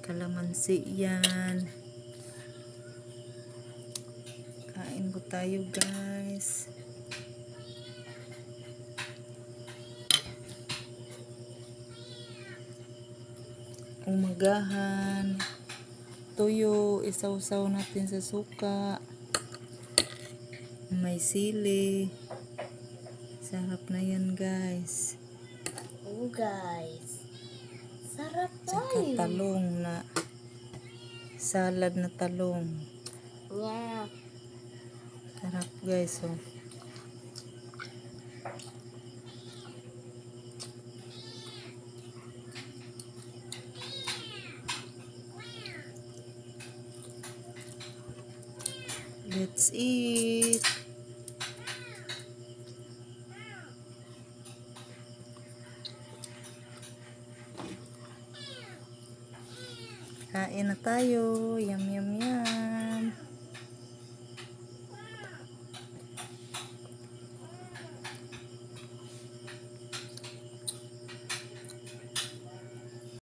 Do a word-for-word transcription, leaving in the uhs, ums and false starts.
kalamansi yan. Kain po tayo guys. Umagahan, tuyo, isaw-saw natin sa suka, may sili, sarap na yan guys. Oh guys, sarap Tsaka tayo. talong na salad na talong, Wow. sarap guys. Oh, let's eat. Kain na tayo. Yum, yum, yum.